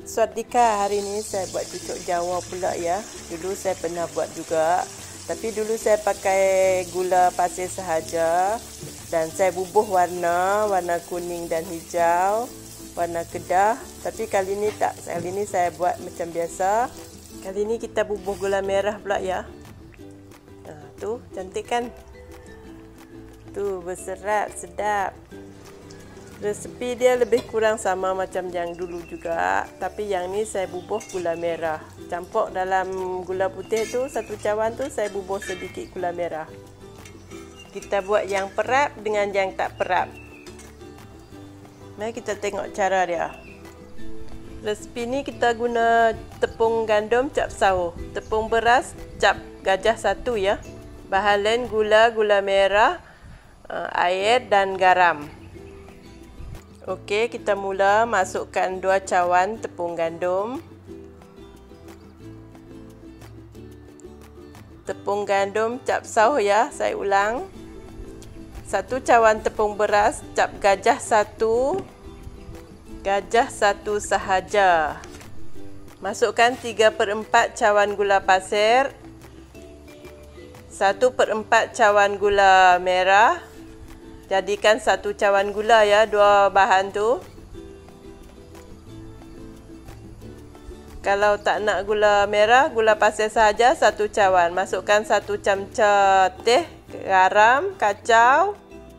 Swadika, hari ini saya buat cucuk Jawa pula ya. Dulu saya pernah buat juga, tapi dulu saya pakai gula pasir sahaja dan saya bubuh warna kuning dan hijau, warna kedah. Tapi kali ini tak, kali ini saya buat macam biasa. Kali ini kita bubuh gula merah pula ya. Tuh cantik kan? Tuh berserat, sedap. Resepi dia lebih kurang sama macam yang dulu juga, tapi yang ni saya bubuh gula merah. Campur dalam gula putih tu, satu cawan tu saya bubuh sedikit gula merah. Kita buat yang perap dengan yang tak perap. Mari kita tengok cara dia. Resepi ni kita guna tepung gandum cap sawo, tepung beras cap gajah 1 ya. Bahan lain gula merah, air dan garam. Okey, kita mula masukkan 2 cawan tepung gandum. Tepung gandum cap sauh ya, saya ulang. 1 cawan tepung beras cap gajah 1. Gajah 1 sahaja. Masukkan 3/4 cawan gula pasir. 1/4 cawan gula merah. Jadikan 1 cawan gula ya, 2 bahan tu. Kalau tak nak gula merah, gula pasir sahaja 1 cawan. Masukkan 1 camca teh garam, kacau.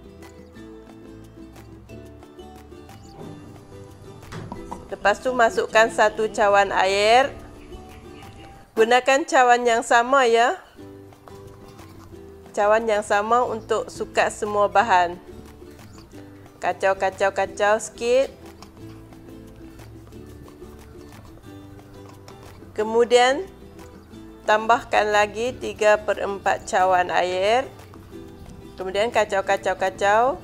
Lepas tu masukkan 1 cawan air. Gunakan cawan yang sama ya. Cawan yang sama untuk sukat semua bahan. Kacau sikit. Kemudian tambahkan lagi 3/4 cawan air. Kemudian kacau.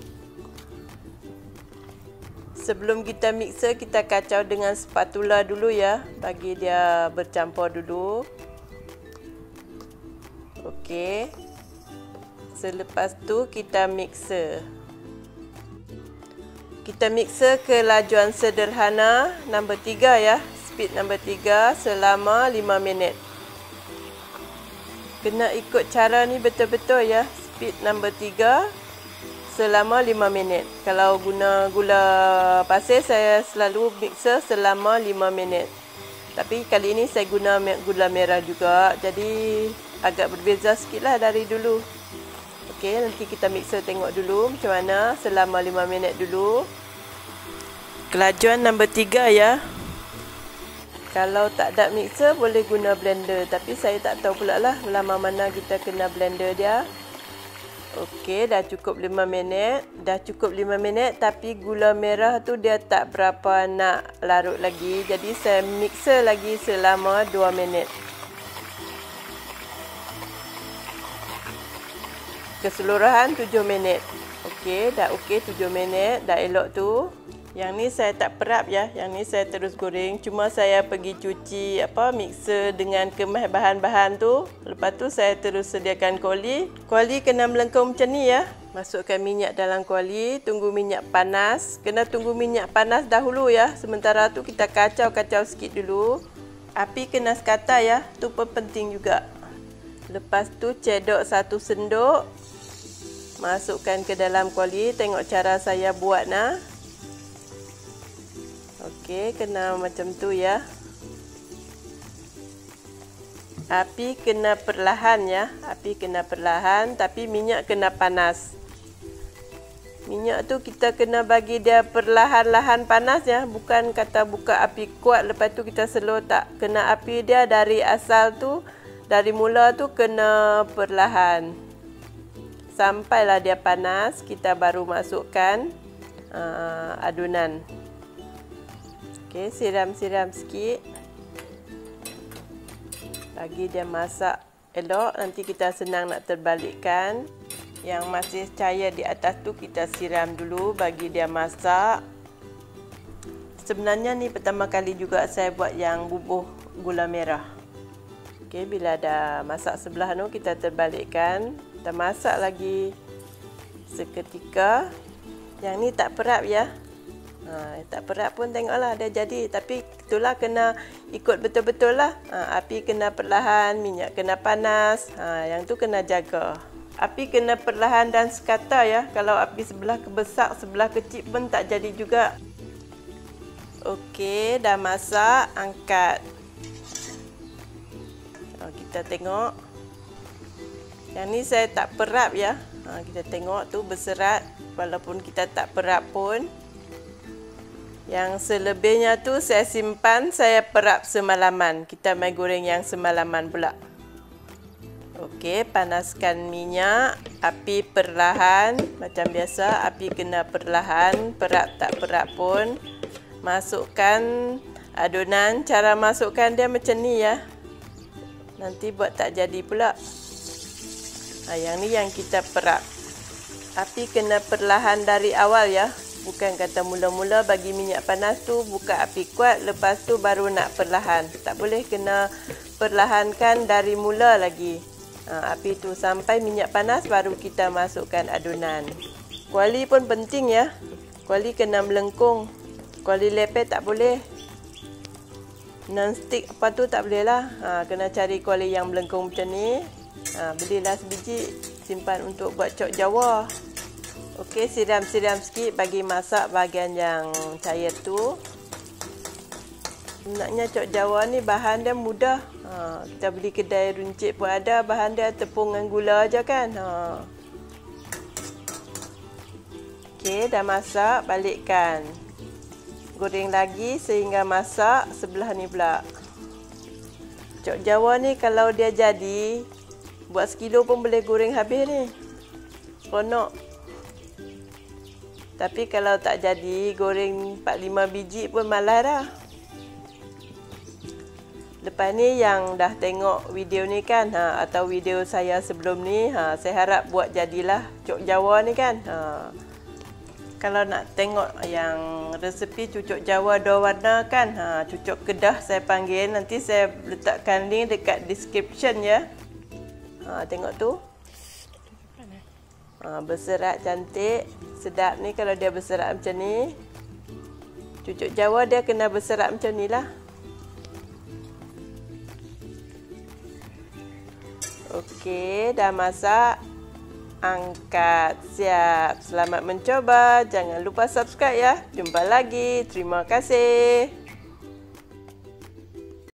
Sebelum kita mixer, kita kacau dengan spatula dulu ya, bagi dia bercampur dulu. Okey. Selepas tu kita mixer. Kita mixer ke lajuan sederhana nombor 3 ya, speed nombor 3 selama 5 minit. Kena ikut cara ni betul-betul ya, speed nombor 3 selama 5 minit. Kalau guna gula pasir, saya selalu mixer selama 5 minit. Tapi kali ini saya guna gula merah juga, jadi agak berbeza sikit lah dari dulu. Okey, nanti kita mixer tengok dulu macam mana selama 5 minit dulu. Kelajuan nombor 3 ya. Kalau tak ada mixer boleh guna blender, tapi saya tak tahu pula lah lama mana kita kena blender dia. Okey, dah cukup 5 minit. Dah cukup 5 minit, tapi gula merah tu dia tak berapa nak larut lagi. Jadi saya mixer lagi selama 2 minit. Keseluruhan 7 minit. Okey, dah okey 7 minit, dah elok tu. Yang ni saya tak perap ya, yang ni saya terus goreng. Cuma saya pergi cuci mixer dengan kemas bahan-bahan tu. Lepas tu saya terus sediakan kuali. Kuali kena melengkung macam ni ya. Masukkan minyak dalam kuali, tunggu minyak panas. Kena tunggu minyak panas dahulu ya. Sementara tu kita kacau sikit dulu. Api kena sekata ya, tu pun penting juga. Lepas tu cedok 1 sendok. Masukkan ke dalam kuali. Tengok cara saya buat nah. Okey, kena macam tu ya. Api kena perlahan ya. Api kena perlahan, tapi minyak kena panas. Minyak tu kita kena bagi dia perlahan-lahan panas ya. Bukan kata buka api kuat lepas tu kita slow, tak. Kena api dia dari asal tu, dari mula tu kena perlahan. Sampailah dia panas, kita baru masukkan adunan. Okey, siram-siram sikit. Bagi dia masak elok, nanti kita senang nak terbalikkan. Yang masih cair di atas tu kita siram dulu bagi dia masak. Sebenarnya ni pertama kali juga saya buat yang bubuh gula merah. Okey, bila dah masak sebelah tu kita terbalikkan. Kita masak lagi seketika. Yang ni tak perap ya. Tak perak pun tengoklah dia jadi. Tapi itulah kena ikut betul-betul lah. Api kena perlahan, minyak kena panas. Yang tu kena jaga. Api kena perlahan dan sekata ya. Kalau api sebelah besar, sebelah kecil pun tak jadi juga. Okey, dah masak, angkat. Kita tengok. Yang ni saya tak perap ya. Kita tengok tu berserat. Walaupun kita tak perap pun. Yang selebihnya tu saya simpan, saya perap semalaman. Kita mai goreng yang semalaman pula. Okey, panaskan minyak. Api perlahan. Macam biasa, api kena perlahan. Perap tak perap pun. Masukkan adunan. Cara masukkan dia macam ni ya. Nanti buat tak jadi pula. Yang ni yang kita perap. Api kena perlahan dari awal ya. Bukan kata mula-mula bagi minyak panas tu buka api kuat, lepas tu baru nak perlahan. Tak boleh, kena perlahankan dari mula lagi. Api tu sampai minyak panas baru kita masukkan adunan. Kuali pun penting ya. Kuali kena melengkung. Kuali lepet tak boleh. Non-stick apa tu tak boleh lah. Kena cari kuali yang melengkung macam ni. Belilah sebiji, simpan untuk buat cok Jawa. Okey, siram-siram sikit bagi masak bahagian yang cair tu. Sebenarnya cok Jawa ni bahan dia mudah. Kita beli kedai runcit pun ada, bahan dia tepung dengan gula aja kan. Okey, dah masak, balikkan. Goreng lagi sehingga masak sebelah ni pula. Cok Jawa ni kalau dia jadi, buat sekilo pun boleh goreng habis ni. Seronok. Tapi kalau tak jadi, goreng 4-5 biji pun malas dah. Lepas ni yang dah tengok video ni kan, atau video saya sebelum ni, saya harap buat jadilah cok Jawa ni kan. Kalau nak tengok yang resepi cucuk Jawa 2 warna kan, cucuk Kedah saya panggil, nanti saya letakkan link dekat description ya. Tengok tu. Berserat cantik. Sedap ni kalau dia berserat macam ni. Cucuk Jawa dia kena berserat macam ni lah. Okey, dah masak. Angkat. Siap. Selamat mencoba. Jangan lupa subscribe ya. Jumpa lagi. Terima kasih.